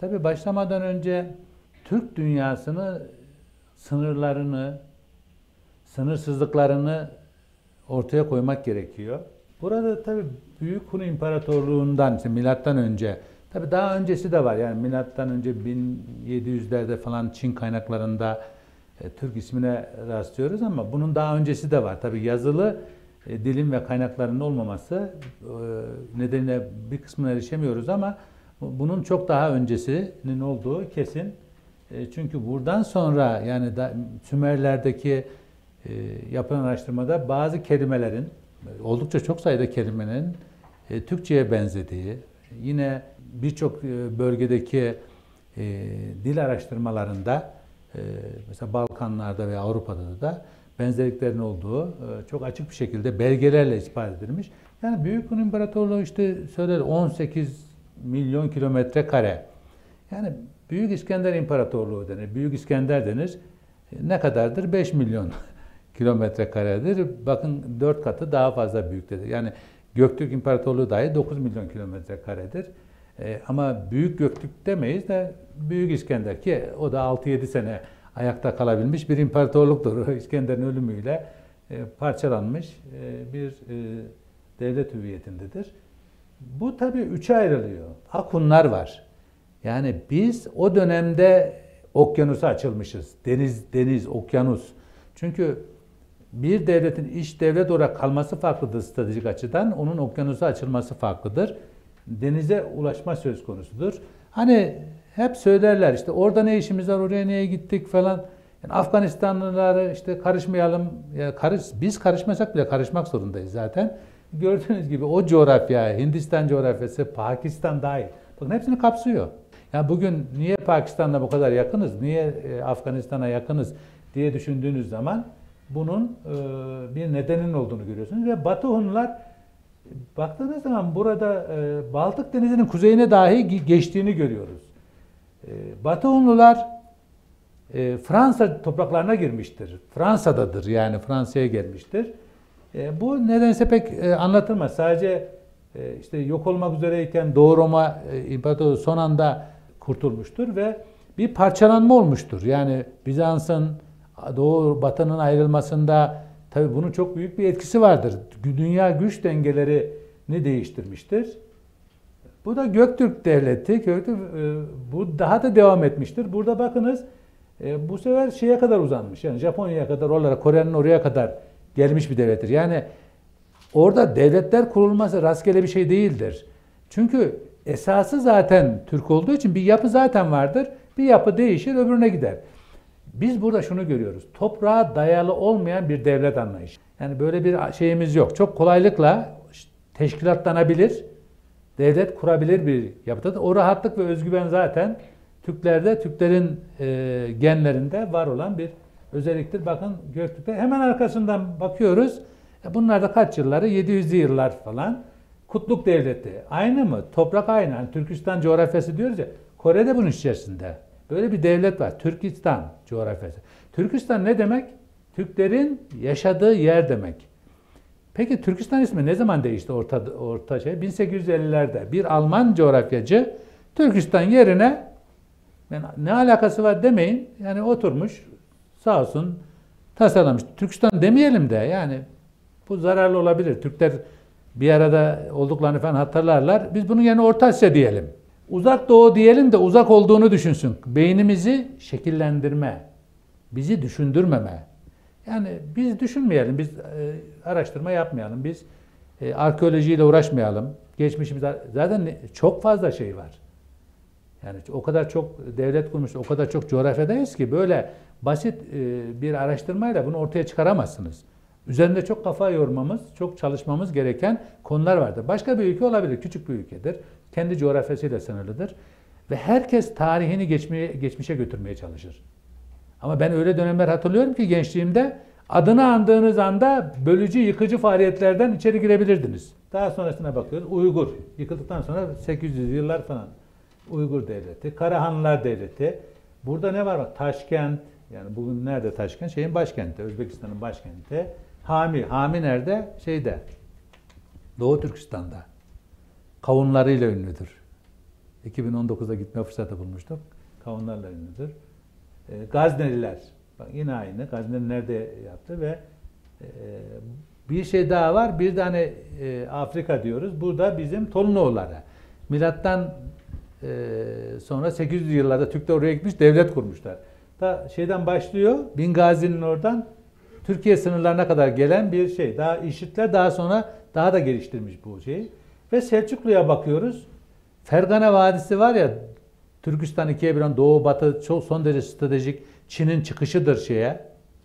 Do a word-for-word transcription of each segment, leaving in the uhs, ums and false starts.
Tabii başlamadan önce Türk dünyasını, sınırlarını, sınırsızlıklarını ortaya koymak gerekiyor. Burada tabii Büyük Hun İmparatorluğundan, işte milattan önce, tabii daha öncesi de var. Yani milattan önce bin yedi yüzlerde falan Çin kaynaklarında e, Türk ismine rastlıyoruz ama bunun daha öncesi de var. Tabii yazılı e, dilin ve kaynakların olmaması e, nedeniyle bir kısmına erişemiyoruz ama bunun çok daha öncesinin olduğu kesin. E, çünkü buradan sonra yani da, Sümerlerdeki e, yapılan araştırmada bazı kelimelerin, oldukça çok sayıda kelimenin e, Türkçe'ye benzediği, yine birçok e, bölgedeki e, dil araştırmalarında e, mesela Balkanlarda veya Avrupa'da da benzerliklerin olduğu e, çok açık bir şekilde belgelerle ispat edilmiş. Yani Büyük Hun İmparatorluğu işte söyler on sekiz milyon kilometre kare. Yani Büyük İskender İmparatorluğu denir. Büyük İskender denir. E, ne kadardır? beş milyon kilometre karedir. Bakın dört katı daha fazla büyüktedir. Yani Göktürk İmparatorluğu dahi dokuz milyon kilometre karedir. Ee, ama Büyük Göktürk demeyiz de Büyük İskender ki o da altı yedi sene ayakta kalabilmiş bir imparatorluktur. İskender'in ölümüyle e, parçalanmış e, bir e, devlet hüviyetindedir. Bu tabii üçe ayrılıyor. Akunlar var. Yani biz o dönemde okyanusa açılmışız. Deniz, deniz, okyanus. Çünkü bir devletin iç devlet olarak kalması farklıdır stratejik açıdan. Onun okyanusa açılması farklıdır. Denize ulaşma söz konusudur. Hani hep söylerler işte orada ne işimiz var, oraya niye gittik falan. Yani Afganistanlıları işte karışmayalım. Ya karış, biz karışmasak bile karışmak zorundayız zaten. Gördüğünüz gibi o coğrafya, Hindistan coğrafyası, Pakistan dahil. Bakın hepsini kapsıyor. Yani bugün niye Pakistan'la bu kadar yakınız, niye Afganistan'a yakınız diye düşündüğünüz zaman bunun e, bir nedenin olduğunu görüyorsunuz ve Batı Hunlar baktığınız zaman burada e, Baltık Denizi'nin kuzeyine dahi geçtiğini görüyoruz. E, Batı Hunlular e, Fransa topraklarına girmiştir. Fransa'dadır yani Fransa'ya gelmiştir. E, bu nedense pek e, anlatılmaz. Sadece e, işte yok olmak üzereyken Doğu Roma e, İmparatorluğu son anda kurtulmuştur ve bir parçalanma olmuştur. Yani Bizans'ın Doğu Batı'nın ayrılmasında tabii bunun çok büyük bir etkisi vardır. Dünya güç dengelerini değiştirmiştir. Bu da Göktürk Devleti. Göktürk, e, bu daha da devam etmiştir. Burada bakınız e, bu sefer şeye kadar uzanmış. Yani Japonya'ya kadar, oralara, Kore'nin oraya kadar gelmiş bir devlettir. Yani orada devletler kurulması rastgele bir şey değildir. Çünkü esası zaten Türk olduğu için bir yapı zaten vardır. Bir yapı değişir, öbürüne gider. Biz burada şunu görüyoruz. Toprağa dayalı olmayan bir devlet anlayışı. Yani böyle bir şeyimiz yok. Çok kolaylıkla teşkilatlanabilir, devlet kurabilir bir yapıdadır. O rahatlık ve özgüven zaten Türklerde, Türklerin e, genlerinde var olan bir özelliktir. Bakın Göktürk'te hemen arkasından bakıyoruz. E, bunlar da kaç yılları? yedi yüzlü yıllar falan. Kutluk Devleti. Aynı mı? Toprak aynı. Yani Türkistan coğrafyası diyoruz ya. Kore'de bunun içerisinde. Böyle bir devlet var. Türkistan coğrafyası. Türkistan ne demek? Türklerin yaşadığı yer demek. Peki Türkistan ismi ne zaman değişti orta, orta şey? bin sekiz yüz ellilerde bir Alman coğrafyacı Türkistan yerine yani ne alakası var demeyin. Yani oturmuş sağ olsun tasarlamış. Türkistan demeyelim de yani bu zararlı olabilir. Türkler bir arada olduklarını falan hatırlarlar. Biz bunun yerine Orta Asya diyelim. Uzak Doğu diyelim de uzak olduğunu düşünsün. Beynimizi şekillendirme, bizi düşündürmeme. Yani biz düşünmeyelim, biz e, araştırma yapmayalım, biz e, arkeolojiyle uğraşmayalım. Geçmişimizde zaten çok fazla şey var. Yani o kadar çok devlet kurmuş, o kadar çok coğrafyadayız ki böyle basit e, bir araştırmayla bunu ortaya çıkaramazsınız. Üzerinde çok kafa yormamız, çok çalışmamız gereken konular vardır. Başka bir ülke olabilir, küçük bir ülkedir. Kendi coğrafyasıyla sınırlıdır. Ve herkes tarihini geçmeye, geçmişe götürmeye çalışır. Ama ben öyle dönemler hatırlıyorum ki gençliğimde adını andığınız anda bölücü, yıkıcı faaliyetlerden içeri girebilirdiniz. Daha sonrasına bakıyoruz. Uygur. Yıkıldıktan sonra sekiz yüz yıllar falan. Uygur Devleti, Karahanlılar Devleti. Burada ne var? Taşkent. Yani bugün nerede Taşkent? Şeyin başkenti, Özbekistan'ın başkenti. Hami. Hami nerede? Şeyde. Doğu Türkistan'da. Kavunlarıyla ünlüdür. iki bin on dokuzda gitme fırsatı bulmuştuk. Kavunlarla ünlüdür. E, Gazneliler. Bak yine aynı. Gazneli nerede yaptı ve e, bir şey daha var. Bir tane e, Afrika diyoruz. Burada bizim Tolunoğulları. Milattan e, sonra sekiz yüzlü yıllarda Türkler oraya gitmiş, devlet kurmuşlar. Da şeyden başlıyor. Bingazi'nin oradan Türkiye sınırlarına kadar gelen bir şey. Daha işitler daha sonra daha da geliştirmiş bu şeyi. Ve Selçuklu'ya bakıyoruz. Fergana Vadisi var ya, Türkistan ikiye bölen doğu batı çok son derece stratejik. Çin'in çıkışıdır şeye.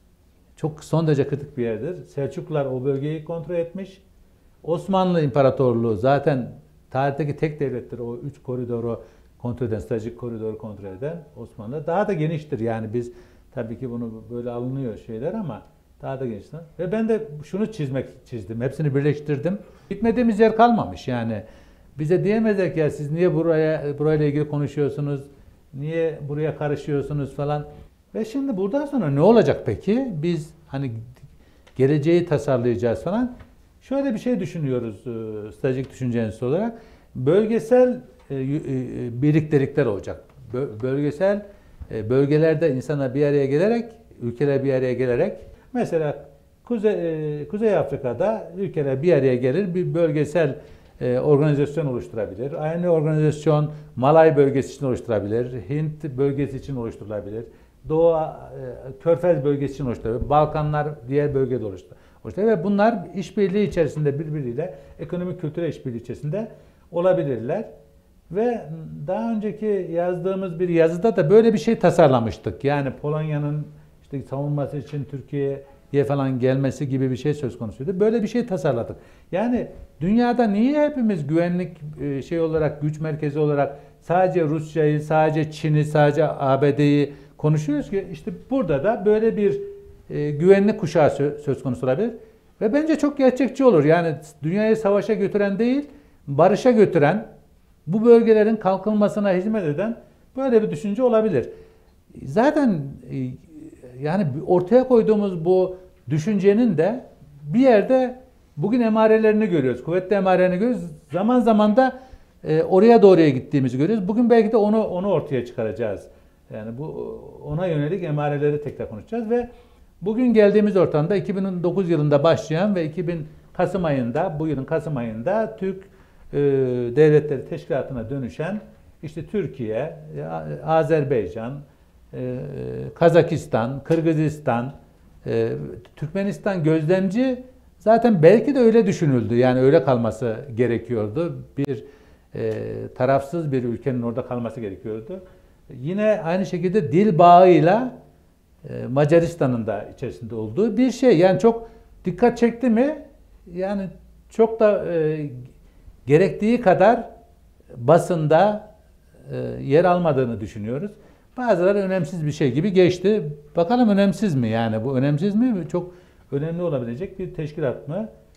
Çok son derece kritik bir yerdir. Selçuklular o bölgeyi kontrol etmiş. Osmanlı İmparatorluğu zaten tarihteki tek devlettir. O üç koridoru kontrol eden, stratejik koridoru kontrol eden Osmanlı. Daha da geniştir yani biz tabii ki bunu böyle alınıyor şeyler ama daha da geniştir. Ve ben de şunu çizmek çizdim. Hepsini birleştirdim. Gitmediğimiz yer kalmamış yani. Bize diyemezler ki ya siz niye buraya burayla ilgili konuşuyorsunuz? Niye buraya karışıyorsunuz falan. Ve şimdi buradan sonra ne olacak peki? Biz hani geleceği tasarlayacağız falan. Şöyle bir şey düşünüyoruz stratejik düşünce enstitüsü olarak. Bölgesel birliktelikler olacak. Bölgesel bölgelerde insanlar bir araya gelerek, ülkeler bir araya gelerek mesela Kuzey, Kuzey Afrika'da ülkeler bir araya gelir, bir bölgesel organizasyon oluşturabilir. Aynı organizasyon Malay bölgesi için oluşturabilir, Hint bölgesi için oluşturulabilir, Doğu Körfez bölgesi için oluşturulabilir, Balkanlar diğer bölgede oluşturulabilir ve bunlar işbirliği içerisinde birbiriyle ekonomik kültürel işbirliği içerisinde olabilirler. Ve daha önceki yazdığımız bir yazıda da böyle bir şey tasarlamıştık. Yani Polonya'nın işte savunması için Türkiye'ye falan gelmesi gibi bir şey söz konusuydu. Böyle bir şey tasarladık. Yani dünyada niye hepimiz güvenlik şey olarak, güç merkezi olarak sadece Rusya'yı, sadece Çin'i, sadece A B D'yi konuşuyoruz ki işte burada da böyle bir e, güvenlik kuşağı söz konusu olabilir. Ve bence çok gerçekçi olur. Yani dünyayı savaşa götüren değil, barışa götüren, bu bölgelerin kalkınmasına hizmet eden böyle bir düşünce olabilir. Zaten yani ortaya koyduğumuz bu düşüncenin de bir yerde bugün emarelerini görüyoruz. Kuvvetli emarelerini görüyoruz. Zaman zaman da oraya doğruya gittiğimizi görüyoruz. Bugün belki de onu onu ortaya çıkaracağız. Yani bu ona yönelik emareleri tekrar konuşacağız ve bugün geldiğimiz ortamda iki bin on dokuz yılında başlayan ve iki bin Kasım ayında, bu yılın Kasım ayında Türk devletleri teşkilatına dönüşen işte Türkiye, Azerbaycan, Kazakistan, Kırgızistan, Türkmenistan gözlemci zaten belki de öyle düşünüldü. Yani öyle kalması gerekiyordu. Bir tarafsız bir ülkenin orada kalması gerekiyordu. Yine aynı şekilde dil bağıyla Macaristan'ın da içerisinde olduğu bir şey. Yani çok dikkat çekti mi? Yani çok da gerektiği kadar basında e, yer almadığını düşünüyoruz. Bazıları önemsiz bir şey gibi geçti. Bakalım önemsiz mi yani? Bu önemsiz mi? Çok önemli olabilecek bir teşkilat mı?